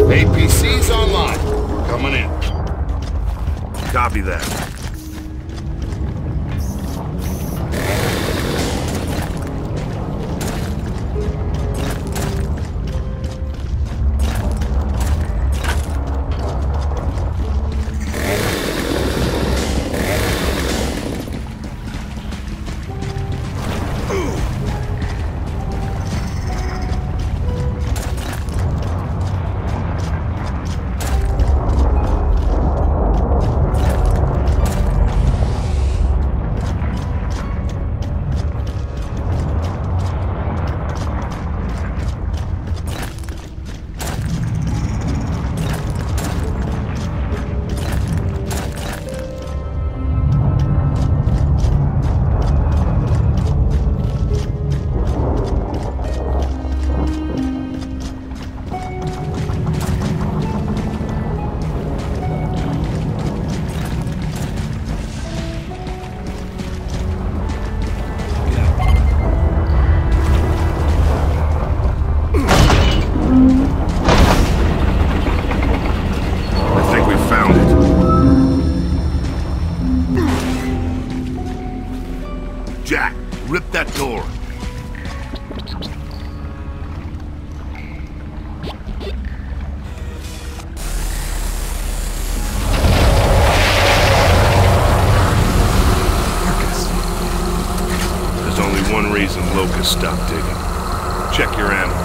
APC's online. Coming in. Copy that. Jack, rip that door. There's only one reason Locust stopped digging. Check your ammo.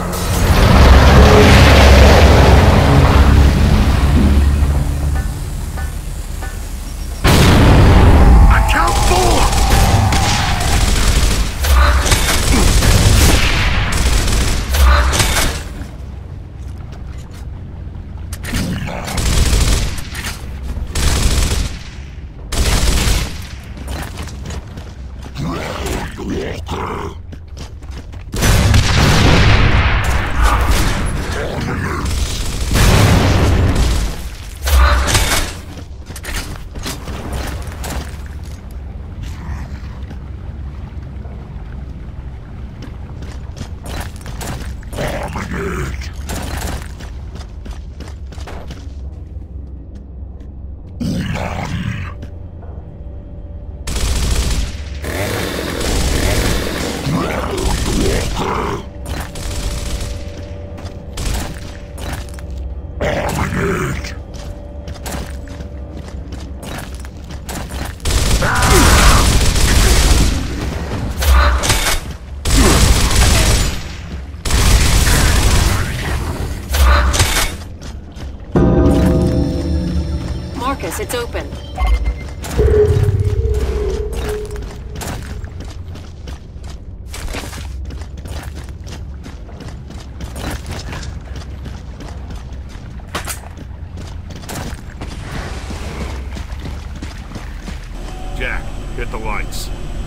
Marcus, it's open. Jack, hit the lights.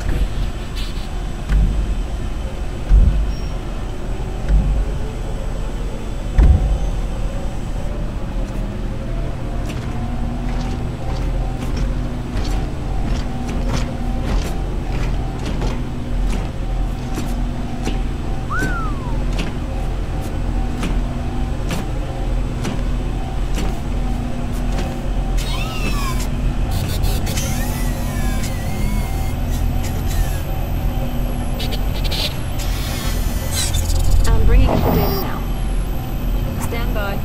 Bringing up the data now. Stand by.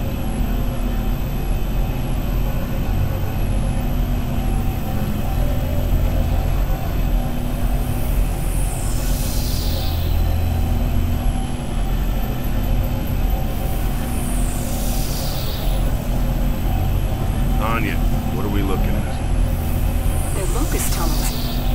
Anya, what are we looking at? They're locust tunnels.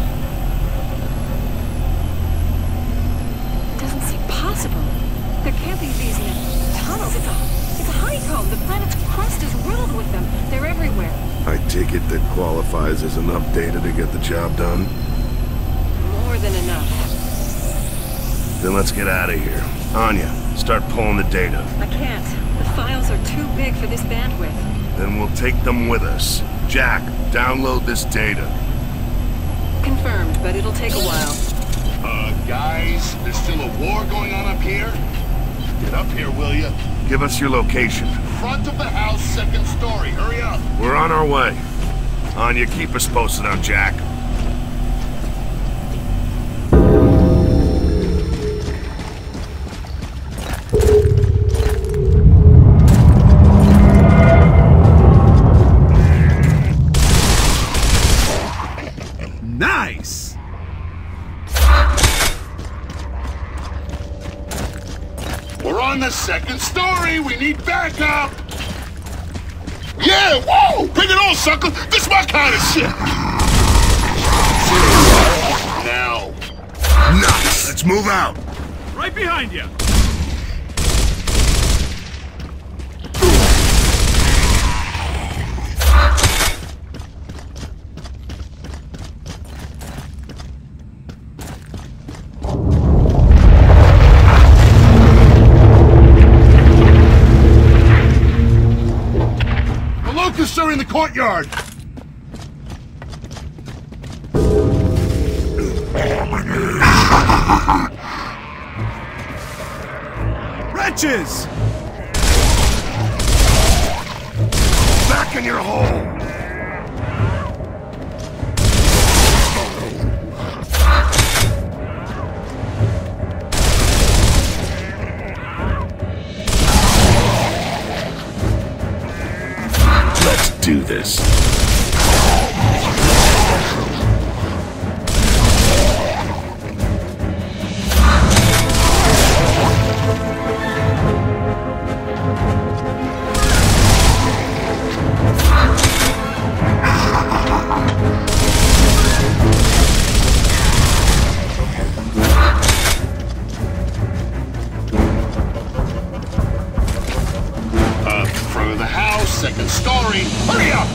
It doesn't seem possible. There can't be these tunnels. It's a honeycomb. The planet's crust is riddled with them. They're everywhere. I take it that qualifies as enough data to get the job done? More than enough. Then let's get out of here. Anya, start pulling the data. I can't. The files are too big for this bandwidth. Then we'll take them with us. Jack, download this data. Confirmed, but it'll take a while. Guys, there's still a war going on up here? Get up here, will ya? Give us your location. Front of the house, second story. Hurry up. We're on our way. Anya, keep us posted on Jack. Nice! We're on the second story. We need backup. Yeah, whoa! Bring it on, sucker. This my kind of shit. Now. Nice! Let's move out. Right behind you! The locusts are in the courtyard. Wretches! Back in your hole! Let's do this. Front of the house, second story. Hurry up!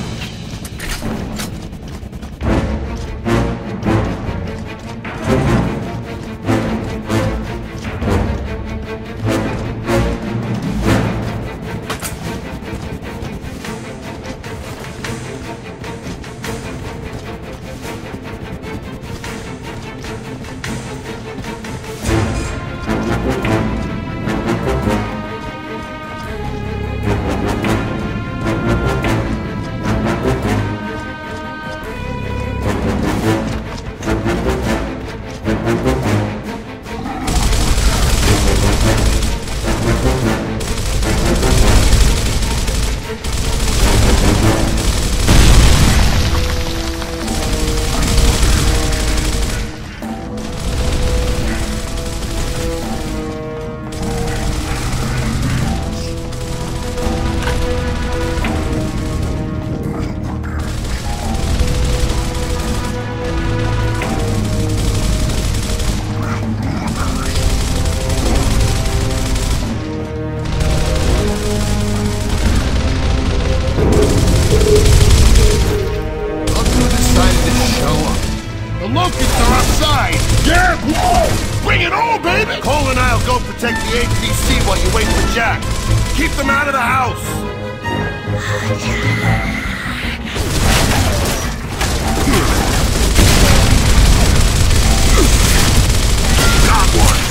The locusts are outside! Yeah! Whoa! Bring it on, baby! Cole and I'll go protect the HDC while you wait for Jack. Keep them out of the house! Got one!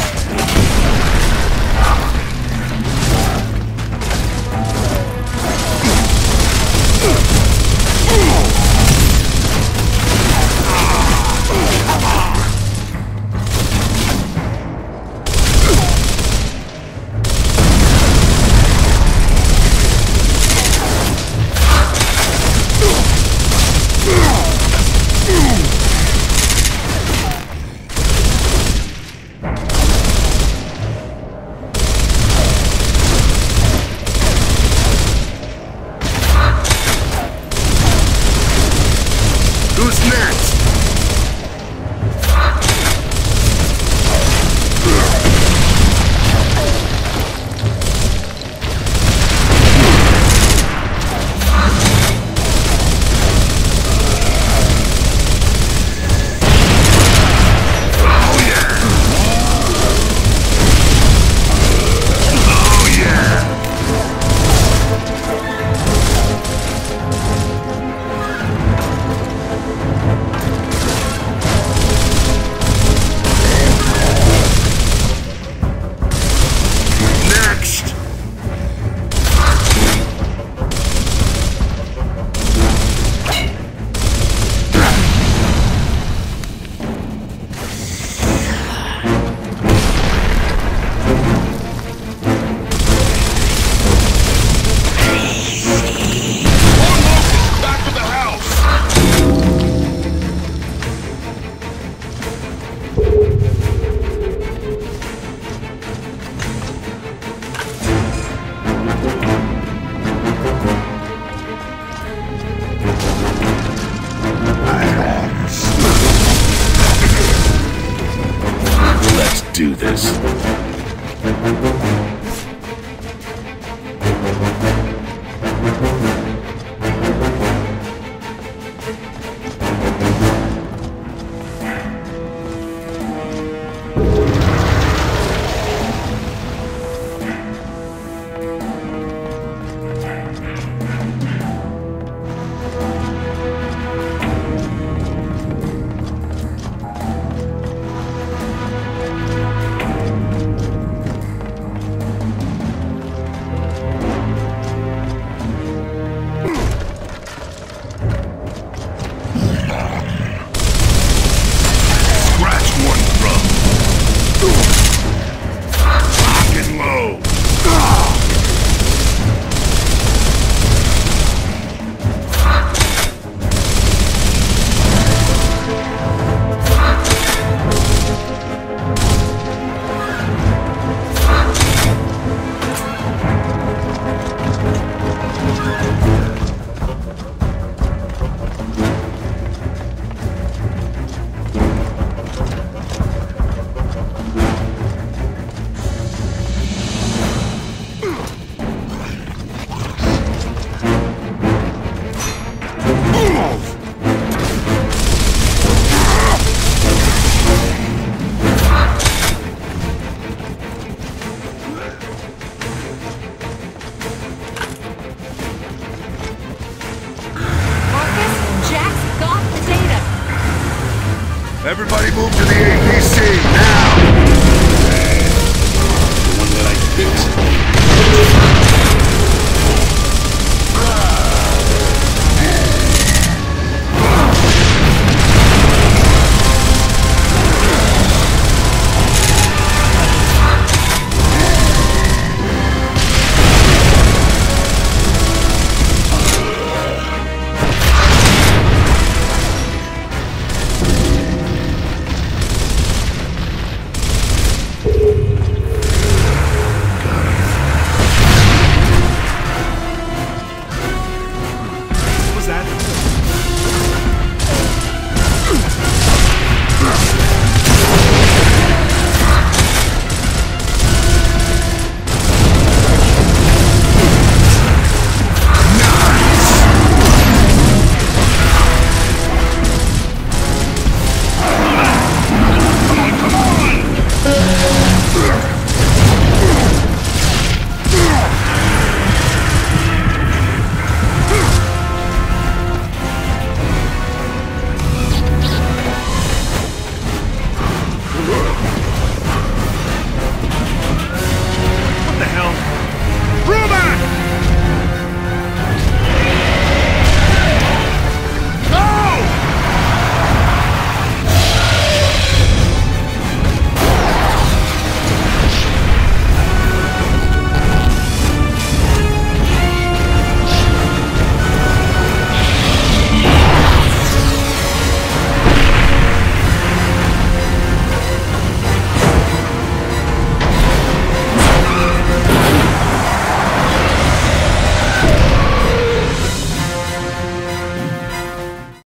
this.